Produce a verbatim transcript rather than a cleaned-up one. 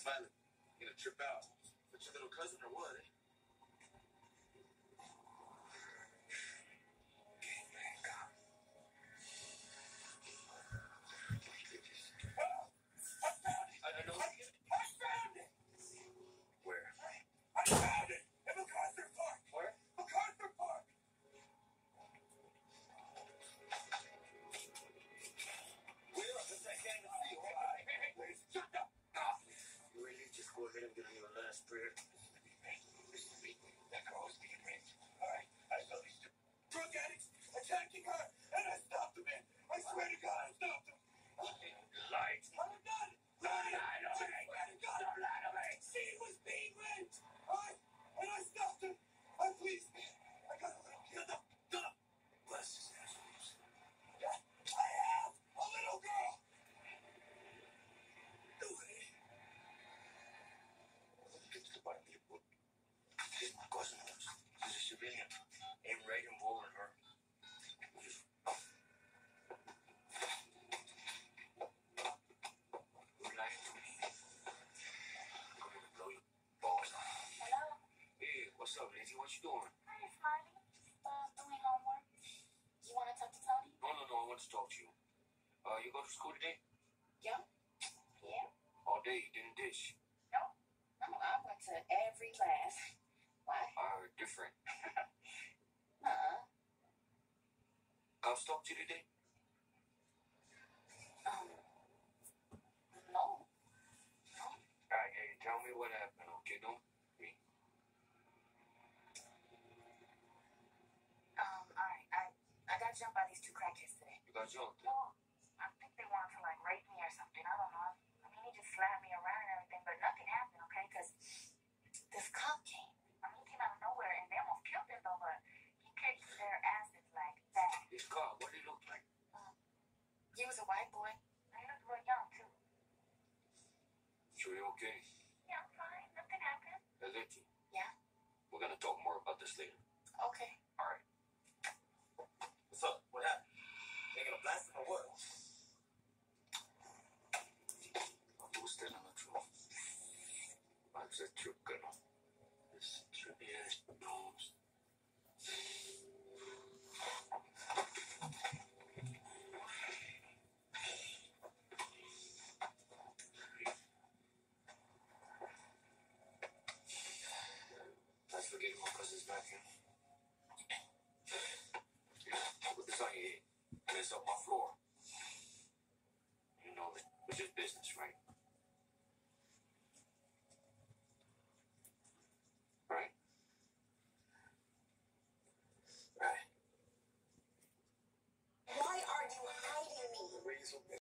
smiling. You're gonna trip out. But your little cousin or what, eh? I don't know. I found it! Where? I found it! In MacArthur Park! Where? MacArthur Park! Well, since I can't even see, all right. Hey, hey, please, shut up! You really just go ahead and give me your last prayer. Listen to me. That girl's being raped. All right? I saw these two drug addicts attacking her, and I stopped them, man. I swear to God, I stopped them. Light. I'm not. Lie. Lie to me. I swear to God. Don't lie to me. She was being raped. All right? And I stopped her. I please, man. I got a little kid. Shut up. Shut up. Bless his assholes. I have a little girl. Do it. Get to the bottom of your book. She's my cousin. She's a civilian. Ain't right involved in her. Just. You're lying to me. I'm gonna blow your balls off. Hello? Hey, what's up, Lizzie? What you doing? Hi, Smiley. Just uh, doing homework. You want to talk to Tony? No, no, no. I want to talk to you. Uh, you go to school today? Yeah. Yeah. All day. You didn't dish. No, I went to every class. Why? Are different. Uh-uh. I'll talk to you today. Um, no. No. Alright, hey, tell me what happened, okay? Don't me. Um, alright. I, I got jumped by these two crackheads today. You got jumped. Well, I think they wanted to, like, rape me or something. I don't know. I mean, he just slapped me around and everything, but nothing happened, okay? Because this cop came. I mean, he came out of nowhere, and they almost killed him, though, but he kicked their asses like that. This car, what did it look like? Um, he was a white boy, and he looked real young, too. Sure you okay? Yeah, I'm fine. Nothing happened. Hey, Letty. Yeah? We're gonna talk more about this later. Okay. Alright. What's up? What happened? They gonna blast him or what? Tú usted la noche. Vamos a trucar. This trivia knows. Let's forget my cousin's back here. Put this on your head. Mess up my floor. You know, it's just business, right? Right? Right. Why are you hiding me? The reason